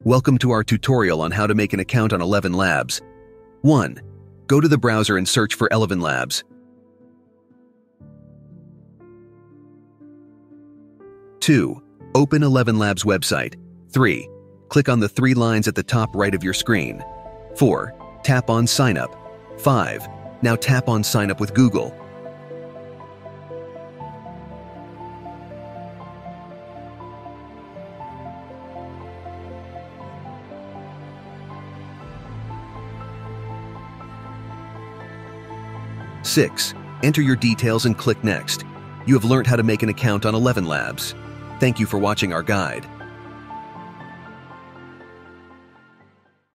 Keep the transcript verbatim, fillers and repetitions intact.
Welcome to our tutorial on how to make an account on Eleven Labs. one. Go to the browser and search for Eleven Labs. two. Open Eleven Labs website. three. Click on the three lines at the top right of your screen. four. Tap on Sign Up. five. Now tap on Sign Up with Google. six. Enter your details and click Next. You have learned how to make an account on Eleven Labs. Thank you for watching our guide.